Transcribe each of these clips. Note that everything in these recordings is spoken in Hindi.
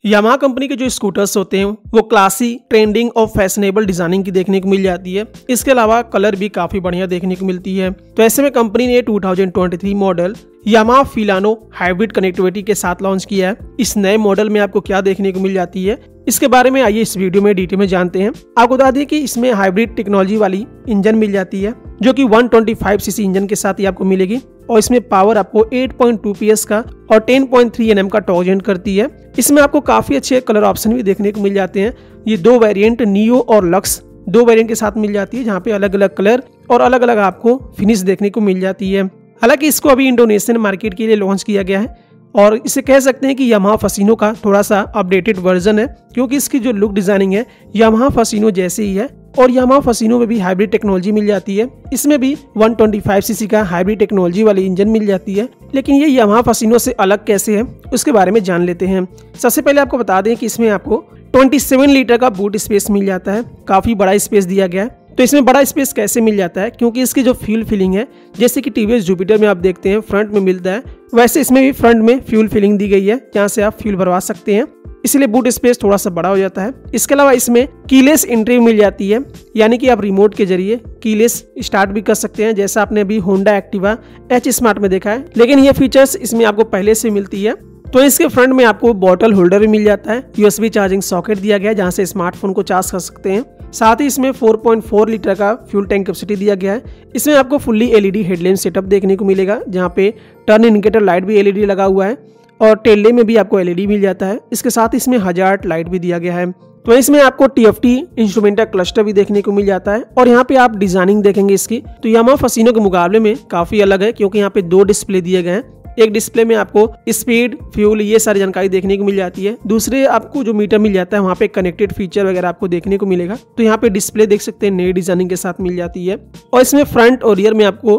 यामाहा कंपनी के जो स्कूटर्स होते हैं वो क्लासी, ट्रेंडिंग और फैशनेबल डिजाइनिंग की देखने को मिल जाती है। इसके अलावा कलर भी काफी बढ़िया देखने को मिलती है। तो ऐसे में कंपनी ने 2023 model Yamaha Filano hybrid connectivity के साथ लॉन्च किया है। इस नए मॉडल में आपको क्या देखने को मिल जाती है, इसके बारे में आइए इस वीडियो में डिटेल में जानते हैं। आपको बता दें कि इसमें हाइब्रिड टेक्नोलॉजी वाली इंजन मिल जाती है जो कि 125 सीसी इंजन के साथ ही आपको मिलेगी और इसमें पावर आपको 8.2 PS का और 10.3 Nm का टॉर्क जनरेट करती है। इसमें आपको काफी अच्छे कलर ऑप्शन भी देखने को मिल जाते हैं। ये दो वेरिएंट नियो और लक्स दो वेरिएंट के साथ मिल जाती है, जहाँ पे अलग अलग कलर और अलग अलग आपको फिनिश देखने को मिल जाती है। हालांकि इसको अभी इंडोनेशियन मार्केट के लिए लॉन्च किया गया है और इसे कह सकते हैं कि यामाहा फसीनो का थोड़ा सा अपडेटेड वर्जन है, क्योंकि इसकी जो लुक डिजाइनिंग है यामाहा फसीनो जैसे ही है और यामाहा फसीनो में भी हाइब्रिड टेक्नोलॉजी मिल जाती है। इसमें भी 125 सीसी का हाइब्रिड टेक्नोलॉजी वाली इंजन मिल जाती है। लेकिन ये यामाहा फसीनो से अलग कैसे है उसके बारे में जान लेते हैं। सबसे पहले आपको बता दें कि इसमें आपको 27 लीटर का बूट स्पेस मिल जाता है, काफी बड़ा स्पेस दिया गया है। तो इसमें बड़ा स्पेस कैसे मिल जाता है, क्योंकि इसकी जो फ्यूल फिलिंग है जैसे कि टीवीएस जुपिटर में आप देखते हैं फ्रंट में मिलता है, वैसे इसमें भी फ्रंट में फ्यूल फिलिंग दी गई है जहां से आप फ्यूल भरवा सकते हैं, इसलिए बूट स्पेस थोड़ा सा बड़ा हो जाता है। इसके अलावा इसमें कीलेस एंट्री मिल जाती है, यानी कि आप रिमोट के जरिए कीलेस स्टार्ट भी कर सकते हैं, जैसा आपने अभी होंडा एक्टिवा एच स्मार्ट में देखा है। लेकिन ये फीचर्स इसमें आपको पहले से मिलती है। तो इसके फ्रंट में आपको बॉटल होल्डर भी मिल जाता है, USB चार्जिंग सॉकेट दिया गया है जहां से स्मार्टफोन को चार्ज कर सकते हैं। साथ ही इसमें 4.4 लीटर का फ्यूल टैंक कैपेसिटी दिया गया है। इसमें आपको फुल्ली LED हेडलैम्प सेटअप देखने को मिलेगा, जहां पे टर्न इंडिकेटर लाइट भी LED लगा हुआ है और टेल लैम्प में भी आपको LED मिल जाता है। इसके साथ इसमें हजार्ड लाइट भी दिया गया है। तो इसमें आपको TFT इंस्ट्रूमेंटल क्लस्टर भी देखने को मिल जाता है और यहाँ पे आप डिजाइनिंग देखेंगे इसकी तो यामाहा फसीनो के मुकाबले में काफी अलग है, क्योंकि यहाँ पे दो डिस्प्ले दिए गए हैं। एक डिस्प्ले में आपको स्पीड, फ्यूल, ये सारी जानकारी देखने को मिल जाती है। दूसरे आपको जो मीटर मिल जाता है वहाँ पे कनेक्टेड फीचर वगैरह आपको देखने को मिलेगा। तो यहाँ पे डिस्प्ले देख सकते हैं नई डिजाइनिंग के साथ मिल जाती है। और इसमें फ्रंट और रियर में आपको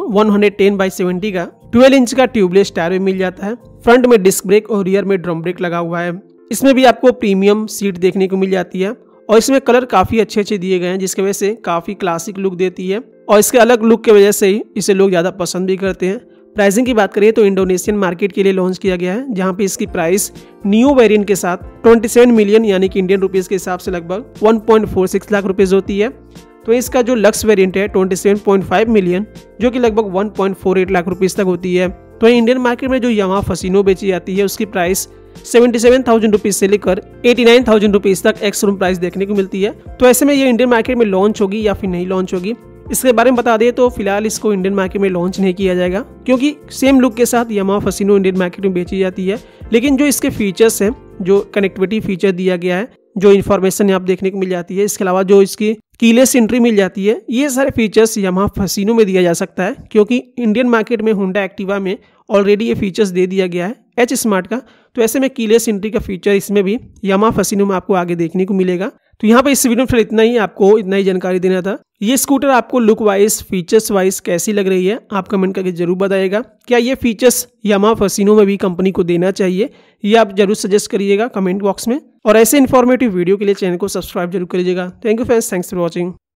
110/70 का 12 इंच का ट्यूबलेस टायर भी मिल जाता है। फ्रंट में डिस्क ब्रेक और रियर में ड्रम ब्रेक लगा हुआ है। इसमें भी आपको प्रीमियम सीट देखने को मिल जाती है और इसमें कलर काफी अच्छे दिए गए हैं, जिसकी वजह से काफी क्लासिक लुक देती है और इसके अलग लुक की वजह से ही इसे लोग ज्यादा पसंद भी करते हैं। प्राइसिंग की बात करें तो इंडोनेशियन मार्केट के लिए लॉन्च किया गया है, जहां पे इसकी प्राइस नियो वेरिएंट के साथ 27 मिलियन यानी कि इंडियन रुपीस के हिसाब से लगभग 1.46 लाख रुपीस होती है। तो इसका जो लक्स वेरिएंट है 27.5 मिलियन जो कि लगभग 1.48 लाख रुपीस तक होती है। तो इंडियन मार्केट में जो यामाहा फसीनो बेची जाती है उसकी प्राइस 77,000 रुपीज से लेकर 89,000 रुपीज तक एक्स-शोरूम प्राइस देखने को मिलती है। तो ऐसे में ये इंडियन मार्केट में लॉन्च होगी या फिर नहीं लॉन्च होगी, इसके बारे में बता दें तो फिलहाल इसको इंडियन मार्केट में लॉन्च नहीं किया जाएगा, क्योंकि सेम लुक के साथ यामाहा फसीनो इंडियन मार्केट में बेची जाती है। लेकिन जो इसके फीचर्स हैं, जो कनेक्टिविटी फीचर दिया गया है, जो इन्फॉर्मेशन आप देखने को मिल जाती है, इसके अलावा जो इसकी कीलेस एंट्री मिल जाती है, ये सारे फीचर्स यामाहा फसीनो में दिया जा सकता है, क्योंकि इंडियन मार्केट में होंडा एक्टिवा में ऑलरेडी ये फीचर्स दे दिया गया है एच स्मार्ट का। तो ऐसे में कीलेस एंट्री का फीचर इसमें भी यामाहा फसीनो में आपको आगे देखने को मिलेगा। तो यहाँ पे इस वीडियो में फिर इतना ही, आपको इतना ही जानकारी देना था। ये स्कूटर आपको लुक वाइज, फीचर्स वाइज कैसी लग रही है आप कमेंट करके जरूर बताइएगा। क्या ये फीचर्स यामाहा फसीनो में भी कंपनी को देना चाहिए, ये आप जरूर सजेस्ट करिएगा कमेंट बॉक्स में। और ऐसे इन्फॉर्मेटिव वीडियो के लिए चैनल को सब्सक्राइब जरूर करिएगा। Thank you friends, thanks for watching.